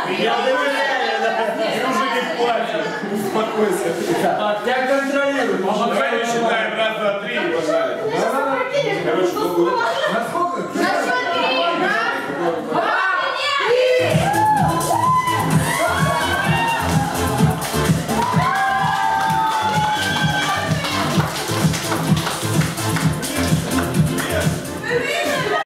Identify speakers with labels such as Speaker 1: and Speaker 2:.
Speaker 1: Я доверяю.
Speaker 2: Ты уже не платишь. Успокойся.
Speaker 1: Я контролирую.
Speaker 2: Давай считаем. Раз, два, три. Пожалуйста. Короче,
Speaker 3: На сколько? На 4. Раз, два.